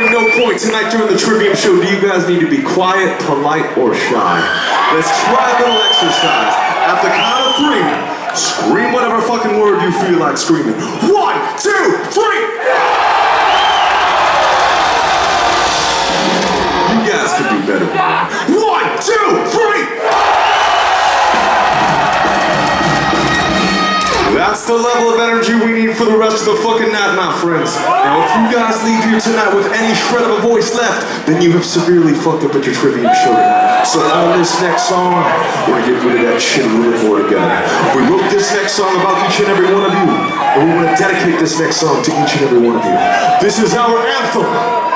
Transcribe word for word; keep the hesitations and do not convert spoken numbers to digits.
at no point tonight during the Trivium show do you guys need to be quiet, polite, or shy. Let's try a little exercise. At the count of three, scream whatever fucking word you feel like screaming. One, two, three! You guys can do better than that. One, two, three! That's the level of energy we need for the rest of the fucking night, my friends. Now, if you guys leave here tonight with any shred of a voice left, then you have severely fucked up at your Trivium show tonight. So on this next song, we're gonna get rid of that shit a little bit more together. We wrote this next song about each and every one of you, and we want to dedicate this next song to each and every one of you. This is our anthem.